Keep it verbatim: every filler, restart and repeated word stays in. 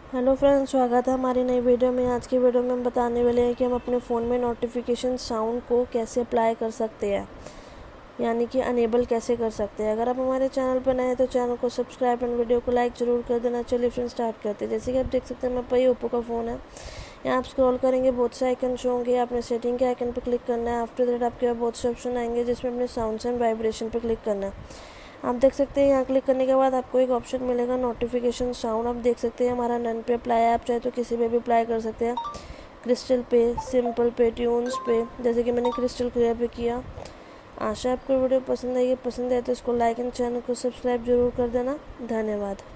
Hello friends, स्वागत है हमारी नई वीडियो में। आज की वीडियो में हम बताने वाले हैं कि हम अपने फ़ोन में नोटिफिकेशन साउंड को कैसे अप्लाई कर सकते हैं, यानी कि अनेबल कैसे कर सकते हैं। अगर आप हमारे चैनल पर नए हैं तो चैनल को सब्सक्राइब एंड वीडियो को लाइक ज़रूर कर देना। चलिए फ्रेंड्स स्टार्ट करते हैं। जैसे कि आप देख सकते हैं मेरे पास ये ओप्पो का फ़ोन है। यहाँ आप स्क्रॉल करेंगे, बहुत से आइकन शो होंगे। आपने सेटिंग के आइकन पर क्लिक करना है। आफ्टर दैट आपके पास बहुत से ऑप्शन आएंगे जिसमें अपने साउंड्स एंड वाइब्रेशन पर क्लिक करना है। आप देख सकते हैं यहाँ क्लिक करने के बाद आपको एक ऑप्शन मिलेगा नोटिफिकेशन साउंड। आप देख सकते हैं हमारा नन पे अप्लाई है। आप चाहे तो किसी पे भी अप्लाई कर सकते हैं, क्रिस्टल पे, सिंपल पे, ट्यून्स पे, जैसे कि मैंने क्रिस्टल क्लियर पे किया। आशा आपको वीडियो पसंद आई है। पसंद आए तो इसको लाइक एंड चैनल को सब्सक्राइब जरूर कर देना। धन्यवाद।